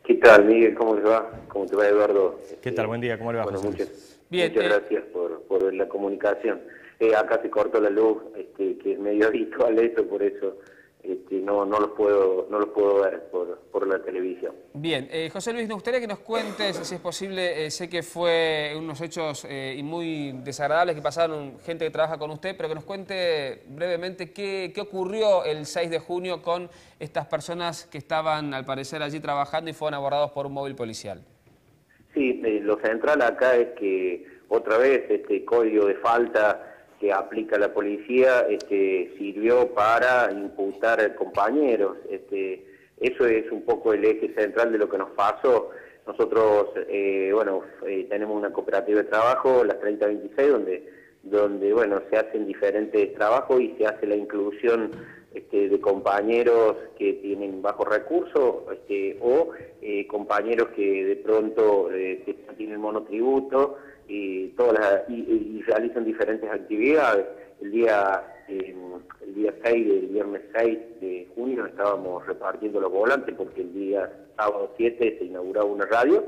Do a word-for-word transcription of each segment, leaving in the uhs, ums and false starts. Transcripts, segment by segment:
¿Qué tal, Miguel? ¿Cómo te va? ¿Cómo te va, Eduardo? ¿Qué tal? Buen día, ¿cómo le va, Bueno, José muchas, Luis? Bien, muchas eh, gracias por, por la comunicación. Eh, acá se cortó la luz, este, que es medio habitual esto, por eso este, no, no los puedo, no los puedo ver por, por la televisión. Bien, eh, José Luis, nos gustaría que nos cuentes, si es posible, eh, sé que fue unos hechos eh, muy desagradables que pasaron gente que trabaja con usted, pero que nos cuente brevemente qué, qué ocurrió el seis de junio con estas personas que estaban, al parecer, allí trabajando y fueron abordados por un móvil policial. Sí, eh, lo central acá es que otra vez este código de falta que aplica la policía este, sirvió para imputar compañeros. Este, eso es un poco el eje central de lo que nos pasó. Nosotros, eh, bueno, eh, tenemos una cooperativa de trabajo, las treinta veintiséis, donde, donde bueno, se hacen diferentes trabajos y se hace la inclusión este, de compañeros que tienen bajos recursos este, o eh, compañeros que de pronto eh, que tienen monotributo y, todas las, y, y realizan diferentes actividades. El día eh, el día seis, el viernes seis de junio estábamos repartiendo los volantes porque el día sábado siete se inauguraba una radio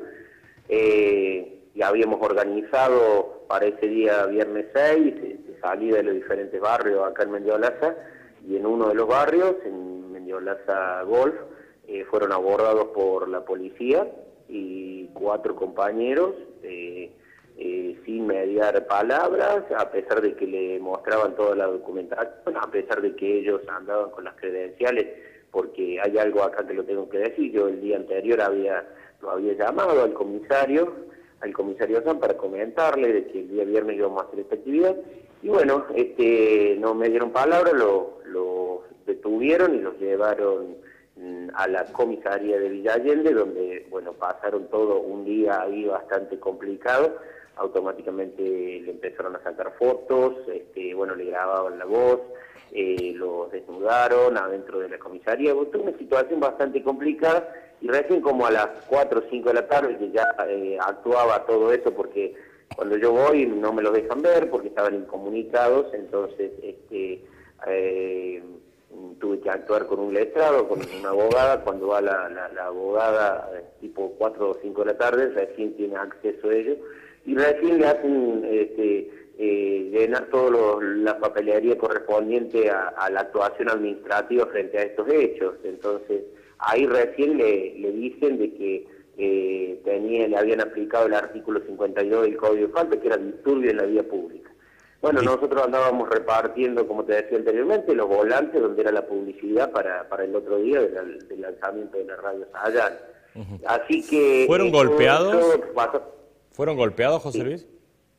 eh, y habíamos organizado para ese día viernes seis de salida de los diferentes barrios acá en Mendiolaza, y en uno de los barrios, en Mendiolaza Golf, eh, fueron abordados por la policía y cuatro compañeros eh, eh, sin mediar palabras, a pesar de que le mostraban toda la documentación, a pesar de que ellos andaban con las credenciales, porque hay algo acá que lo tengo que decir. Yo el día anterior había lo había llamado al comisario, al comisario San, para comentarle de que el día viernes íbamos a hacer esta actividad, y bueno, este, no me dieron palabra, lo, lo detuvieron y los llevaron mm, a la comisaría de Villa Allende, donde, bueno, pasaron todo un día ahí bastante complicado. Automáticamente le empezaron a sacar fotos, este, bueno, le grababan la voz, eh, los desnudaron adentro de la comisaría. Bueno, tuvo una situación bastante complicada, y recién como a las cuatro o cinco de la tarde, que ya eh, actuaba todo eso, porque cuando yo voy no me los dejan ver porque estaban incomunicados, entonces este, eh, tuve que actuar con un letrado, con una abogada. Cuando va la, la, la abogada eh, tipo cuatro o cinco de la tarde, recién tiene acceso a ello, y recién le hacen este, eh, llenar toda la papelería correspondiente a, a la actuación administrativa frente a estos hechos. Entonces ahí recién le, le dicen de que eh, tenía, le habían aplicado el artículo cincuenta y dos del Código de Falta, que era disturbio en la vía pública. Bueno, nosotros andábamos repartiendo, como te decía anteriormente, los volantes donde era la publicidad para, para el otro día del, del lanzamiento de la radio Sayán. Uh-huh. Así que... ¿Fueron eh, golpeados? Todo, todo pasó. ¿Fueron golpeados, José Sí. Luis?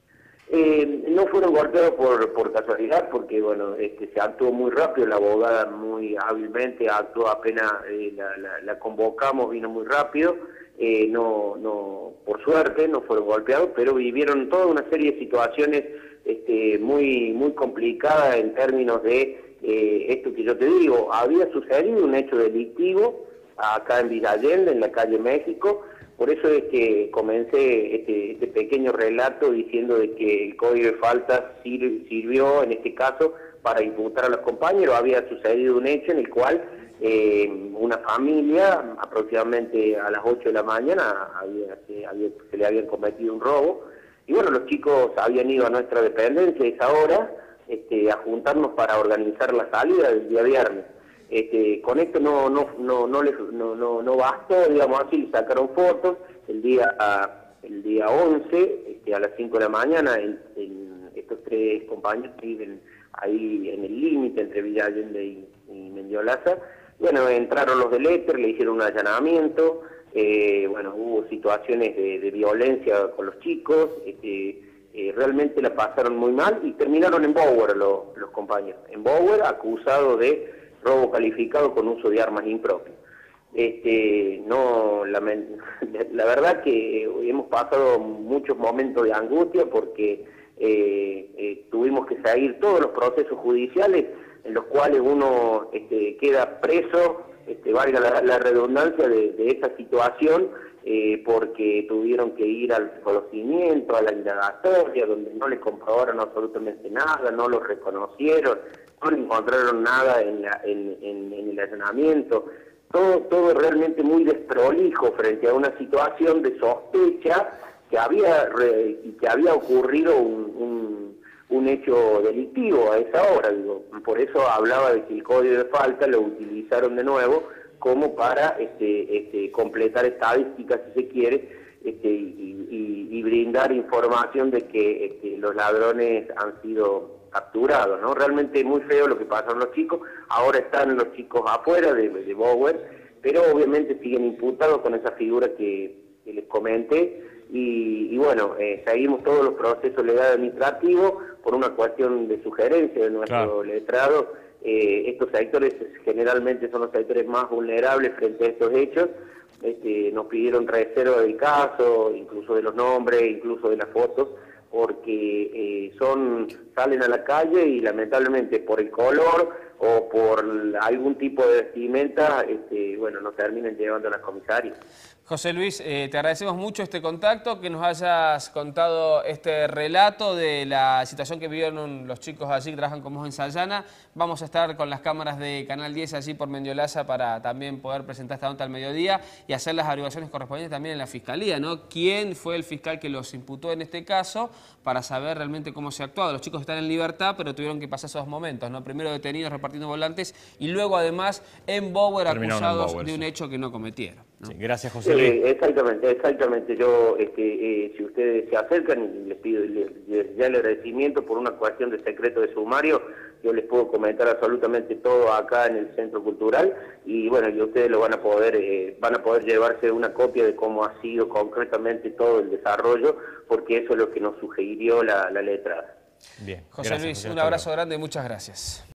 Eh, no fueron golpeados por, por casualidad, porque bueno, este, se actuó muy rápido, la abogada muy hábilmente actuó apenas eh, la, la, la convocamos, vino muy rápido, eh, no, no, por suerte no fueron golpeados, pero vivieron toda una serie de situaciones este, muy, muy complicadas en términos de eh, esto que yo te digo. Había sucedido un hecho delictivo acá en Villa Allende, en la calle México. Por eso es que comencé este, este pequeño relato diciendo de que el Código de Faltas sir, sirvió en este caso para imputar a los compañeros. Había sucedido un hecho en el cual eh, una familia, aproximadamente a las ocho de la mañana, había, se, había, se le habían cometido un robo, y bueno, los chicos habían ido a nuestra dependencia a esa hora este, a juntarnos para organizar la salida del día viernes. Este, con esto no no no no les no no, no bastó, digamos así, sacaron fotos el día el día once este, a las cinco de la mañana. En, en estos tres compañeros viven ahí en el límite entre Villa Allende y, y Mendiolaza. Bueno, entraron los del éter, le hicieron un allanamiento, eh, bueno, hubo situaciones de, de violencia con los chicos, este, eh, realmente la pasaron muy mal y terminaron en Bower los, los compañeros, en Bower, acusados de robo calificado con uso de armas impropias. Este, no, la, la verdad que hemos pasado muchos momentos de angustia porque eh, eh, tuvimos que seguir todos los procesos judiciales en los cuales uno este, queda preso, este, valga la, la redundancia de, de esa situación, eh, porque tuvieron que ir al reconocimiento, a la indagatoria, donde no les comprobaron absolutamente nada, no los reconocieron, no encontraron nada en, la, en, en, en el allanamiento. todo, todo realmente muy desprolijo frente a una situación de sospecha que había, re, que había ocurrido un, un, un hecho delictivo a esa hora. Digo, por eso hablaba de que el código de falta lo utilizaron de nuevo como para este, este, completar estadísticas, si se quiere, este, y, y, y brindar información de que este, los ladrones han sido capturados, ¿no? Realmente muy feo lo que pasaron los chicos. Ahora están los chicos afuera de, de Bower, pero obviamente siguen imputados con esa figura que, que les comenté. Y, y bueno, eh, seguimos todos los procesos legales administrativos por una cuestión de sugerencia de nuestro claro. letrado. Eh, estos sectores generalmente son los sectores más vulnerables frente a estos hechos. Este, nos pidieron reserva del caso, incluso de los nombres, incluso de las fotos, porque eh, son salen a la calle y lamentablemente por el color o por algún tipo de vestimenta, este, bueno, nos terminan llevando a las comisarias. José Luis, eh, te agradecemos mucho este contacto, que nos hayas contado este relato de la situación que vivieron los chicos allí que trabajan con vos en Sayana. Vamos a estar con las cámaras de Canal diez allí por Mendiolaza para también poder presentar esta nota al mediodía y hacer las averiguaciones correspondientes también en la Fiscalía, ¿no? ¿Quién fue el fiscal que los imputó en este caso? Para saber realmente cómo se ha actuado. Los chicos están en libertad, pero tuvieron que pasar esos momentos, ¿no? Primero detenidos repartiendo volantes y luego además en Bower acusados en Bower, de un sí. hecho que no cometieron, ¿no? Sí, gracias, José Luis. Eh, exactamente, exactamente. Yo, este, eh, si ustedes se acercan, les pido les, les, ya el agradecimiento por una cuestión de secreto de sumario. Yo les puedo comentar absolutamente todo acá en el Centro Cultural y bueno, y ustedes lo van a poder eh, van a poder llevarse una copia de cómo ha sido concretamente todo el desarrollo, porque eso es lo que nos sugirió la, la letra. Bien, José Luis, un abrazo grande y muchas gracias.